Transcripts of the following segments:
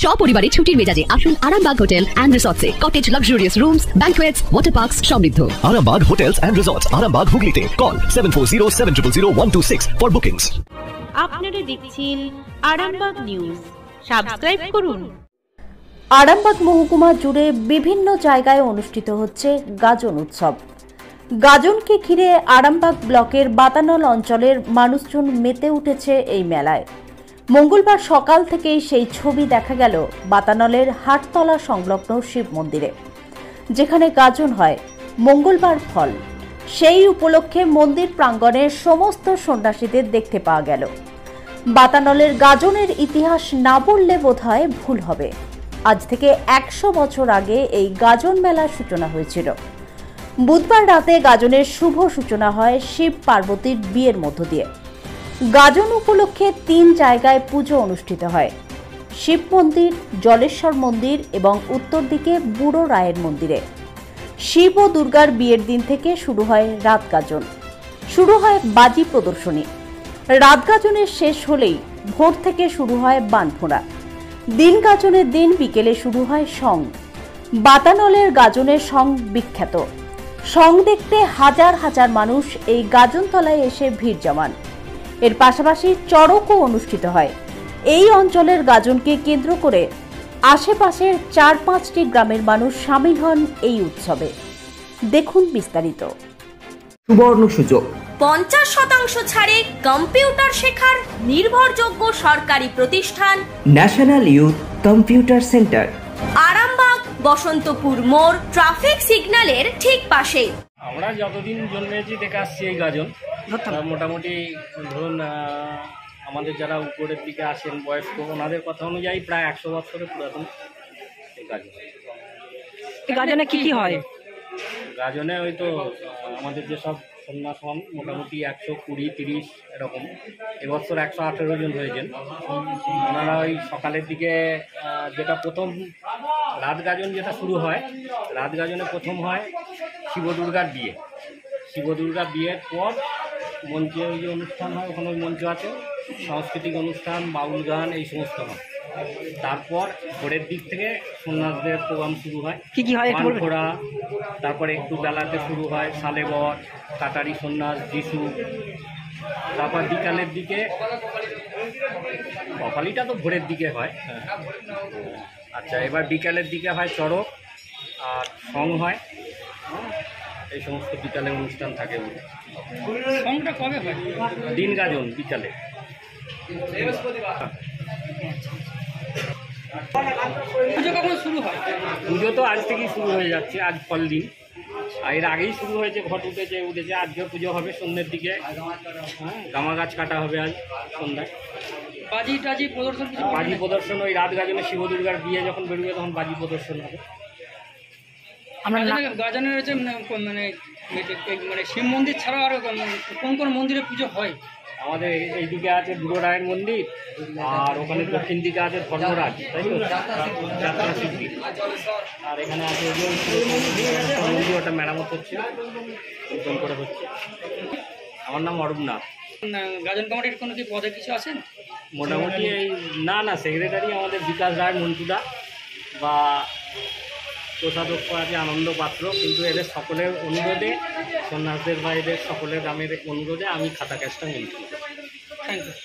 সপরিবারে ছুটির মেজাজে আসুন আরামবাগ হোটেল অ্যান্ড রিসর্টসে। Cottage, luxurious rooms, banquets, water parks সমৃদ্ধ। Arambag Hotels and Resorts, Arambag Hooghly. Call 7407000126 for bookings. আপনারা দেখছেন আরামবাগ নিউজ। সাবস্ক্রাইব করুন। আরামবাগ মহকুমা জুড়ে বিভিন্ন জায়গায় অনুষ্ঠিত হচ্ছে গাজন উৎসব। গাজনকে ঘিরে আরামবাগ ব্লকের বাতানল অঞ্চলের মানুষজন মেতে উঠেছে এই মেলায়। মঙ্গলবার সকাল থেকেই সেই ছবি দেখা গেল বাতানলের হাটতলা সংলগ্ন শিব মন্দিরে, যেখানে গাজন হয় মঙ্গলবার ফল। সেই উপলক্ষে মন্দির প্রাঙ্গণে সমস্ত সন্ন্যাসীদের দেখতে পাওয়া গেল। বাতানলের গাজনের ইতিহাস না বললে বোধহয় ভুল হবে। আজ থেকে 100 বছর আগে এই গাজন মেলার সূচনা হয়েছিল। বুধবার রাতে গাজনের শুভ সূচনা হয় শিব পার্বতীর বিয়ের মধ্য দিয়ে। গাজন উপলক্ষে 3 জায়গায় পুজো অনুষ্ঠিত হয়: শিব মন্দির, জলেশ্বর মন্দির এবং উত্তর দিকে বুড়ো রায়ের মন্দিরে। শিব ও দুর্গার বিয়ের দিন থেকে শুরু হয় রাত গাজন। শুরু হয় বাজি প্রদর্শনী। রাত গাজনের শেষ হলেই ভোর থেকে শুরু হয় বানফোঁড়া। দিন গাজনের দিন বিকেলে শুরু হয় সং। বাতানলের গাজনের সং বিখ্যাত। সং দেখতে হাজার হাজার মানুষ এই গাজনতলায় এসে ভিড় জমান। এর পাশাপাশি চড়কও অনুষ্ঠিত হয়। এই অঞ্চলের গাজনকে কেন্দ্র করে আশেপাশের 4-5টি গ্রামের মানুষ সামিল হন এই উৎসবে। দেখুন বিস্তারিত। সুবর্ণ সুযোগ, 50% ছাড়ে কম্পিউটার শেখার নির্ভরযোগ্য সরকারি প্রতিষ্ঠান national youth computer centre, Arambag Basantapur মোড়, ট্রাফিক সিগন্যালের ঠিক পাশে। আমরা যতদিন জন্মেছি দেখে আসছি এই গাজন। মোটামুটি ধরুন আমাদের যারা উপরের দিকে আসেন বয়স্ক, ওনাদের কথা অনুযায়ী প্রায় 100 বছরের পুরাতন এই গাজন। গাজনে কি কি হয়? গাজনে ওই তো আমাদের যেসব সন্ন্যাস হন মোটামুটি 120-30 এরকম। এবছর 118 জন হয়েছেন। ওনারা ওই সকালের দিকে যেটা প্রথম রাত গাজন যেটা শুরু হয়, রাত গাজনে প্রথম হয় শিব দুর্গার বিয়ে। শিব দুর্গা বিয়ের পর মঞ্চে ওই যে অনুষ্ঠান হয়, ওখানে ওই মঞ্চ আছে, সাংস্কৃতিক অনুষ্ঠান, বাউল গান, এই সমস্ত হয়। তারপর ভোরের দিক থেকে সন্ন্যাসদের প্রোগ্রাম শুরু হয়। কি কি হয়? ঘোড়া, তারপরে একটু বেলাতে শুরু হয় সালেবর, কাটারি সন্ন্যাস, যিশু। তারপর বিকালের দিকে কপালিটা তো ভোরের দিকে হয়। আচ্ছা, এবার বিকালের দিকে হয় চড়ক আর সং হয়। এই সমস্ত বিকালে অনুষ্ঠান থাকে। সংটা কবে হয়? দিন গাজন বিকালে। পুজো কখন শুরু হয়? পুজো তো আজ থেকেই শুরু হয়ে যাচ্ছে। আজ ফল দিন, এর আগেই শুরু হয়েছে। ঘট উঠেছে। আজকে পুজো হবে সন্ধ্যের দিকে। গামা গাছ কাটা হবে আজ সন্ধ্যায়। বাজি টাজি প্রদর্শন? বাজি প্রদর্শন ওই রাত গাজনে শিব দুর্গার বিয়ে যখন বেরোবে তখন বাজি প্রদর্শন হবে। আমরা গাজনের হচ্ছে মানে শিব মন্দির ছাড়াও আরো কোন কোন মন্দিরে পুজো হয়? আমাদের এইদিকে আছে বুড়ো রায়ের মন্দির, আর ওখানে দক্ষিণ দিকে আছে ধর্মরাজ, তাই তো, যাত্রা সিদ্ধি। আর এখানে আছে মন্দির, ওটা মেরামত হচ্ছে, নতুন করে হচ্ছে। আমার নাম অরুণনাথ। গাজন কমিটির কোনো কি পদে কিছু আছেন? মোটামুটি এই না সেক্রেটারি আমাদের বিকাশ রায় মন্টুদা, বা কোষাধ্যক্ষ আছে আনন্দ পাত্র। কিন্তু এদের সকলের অনুরোধে, সন্ন্যাসদের বা এদের সকলের গ্রামের অনুরোধে আমি খাতা ক্যাশটা মেনটেন করি। Thank you.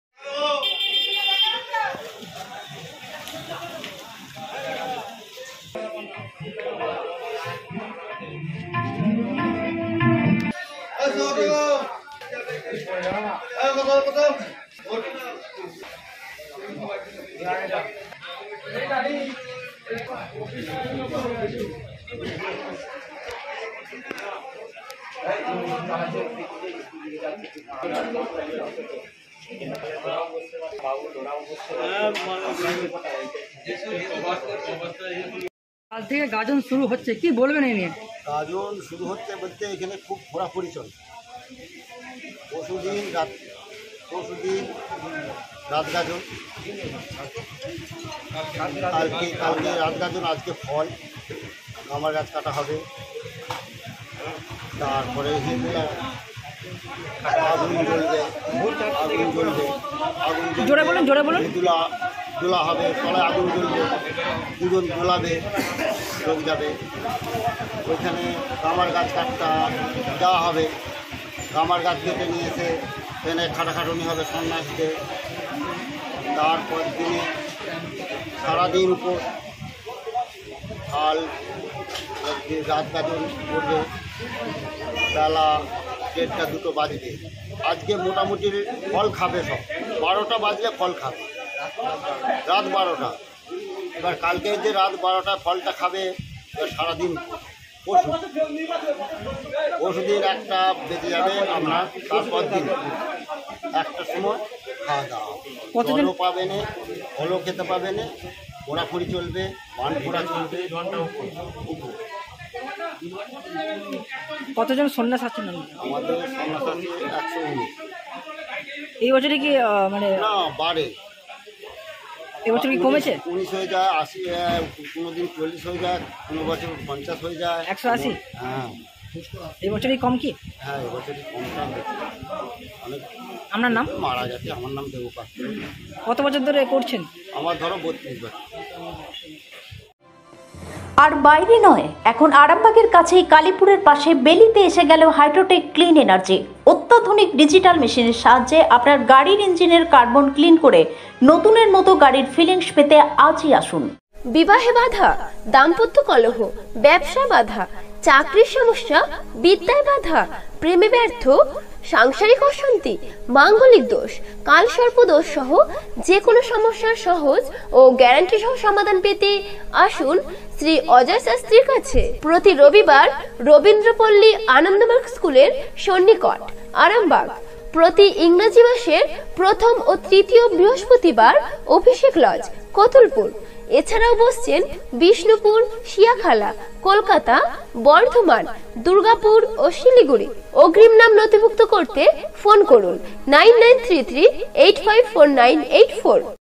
কাল থেকে গাজন শুরু হচ্ছে, কি বলবেন এই নিয়ে? গাজন শুরু হচ্ছে বলতে এখানে খুব ঘোরাফুরি চলে। পরশুদিন রাত গাজন, কালকে রাত গাজন, আজকে ফল আমার গাছ কাটা হবে। তারপরে আগুন জ্বলবে, জোরে বলুন। হিন্দুরা দোলা হবে, তলায় আগুন জ্বলবে, দুজন দোলাবে, লোক যাবে। ওইখানে কামার গাছ কাটটা দেওয়া হবে, কামার গাছ কেটে নিয়ে এসে ট্রেনে খাটাখাটুনি হবে সন্ন্যাসীতে। তারপর দিনে সারাদিন উপর কাল রাত গাজন করবে, বেলা 1:30 2টো বাজবে। আজকে মোটামুটি ফল খাবে সব, 12টা বাজলে ফল খাবে, রাত 12টা। এবার কালকে যে রাত 12টায় ফলটা খাবে, এবার সারাদিন পরশু দিন একটা বেঁচে যাবে আপনার, তারপর দিন 1টার সময় খাওয়া দাওয়া, জলও পাবে না, ফলও খেতে পাবে না, ঘোরাফুরি চলবে, পান ঘোরা চলবে। কতজন সন্ন্যাস আছেন আমাদের সন্ন্যাস আছে 119। এই বছরে কি মানে না বাড়ে, এবছর কি কমেছে? 19 হয়ে যায়, 80, কোনোদিন 40 হয়ে যায়, কোনো বছর 50 হয়ে যায়, 180। হ্যাঁ এই বছরই কম কি? হ্যাঁ এবছরই কমটা হয়েছে, অনেক আপনার নাম? মারা গেছে। আমার নাম দেবপাল। কত বছর ধরে করছেন? আমার ধরো 32 বছর। আর বাইরে নয়, এখন আরামবাগের কাছেই কালীপুরের পাশে বেলিতে এসে গেল হাইড্রোটেক ক্লিন এনার্জি। অত্যাধুনিক ডিজিটাল মেশিনের সাহায্যে আপনার গাড়ির ইঞ্জিনের কার্বন ক্লিন করে নতুনের মতো গাড়ির ফিলিংস পেতে আজই আসুন। বিবাহে বাধা, দাম্পত্য কলহ, ব্যবসা বাধা, চাকরির সমস্যা, বিদ্যায় বাধা, প্রেমে ব্যর্থ, সাংসারিক অশান্তি, মাঙ্গলিক দোষ, কালসর্প দোষ সহ যে কোনো সমস্যার সহজ ও গ্যারান্টি সহ সমাধান পেতে আসুন শ্রী অজয় শাস্ত্রীর কাছে। প্রতি রবিবার রবীন্দ্রপল্লী আনন্দমার্গ স্কুলের সন্নিকট আরামবাগ। প্রতি ইংরেজি মাসের প্রথম ও তৃতীয় বৃহস্পতিবার অভিষেক লজ কতুলপুর। এছাড়াও বসছেন বিষ্ণুপুর, শিয়াখালা, কলকাতা, বর্ধমান, দুর্গাপুর ও শিলিগুড়ি। অগ্রিম নাম নথিভুক্ত করতে ফোন করুন 9933854984।